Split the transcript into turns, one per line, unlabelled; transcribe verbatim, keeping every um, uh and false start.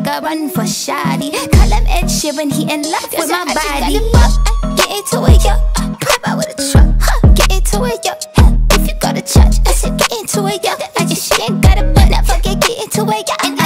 nigga run for shoddy. Call him Ed Sheeran, he in love with my body. Get into it, yo. Pop out with a truck, huh? Get into it, yo. If you go to church, I said get into it, yo. I just she ain't got a butt, now fuck it, get into it, yo.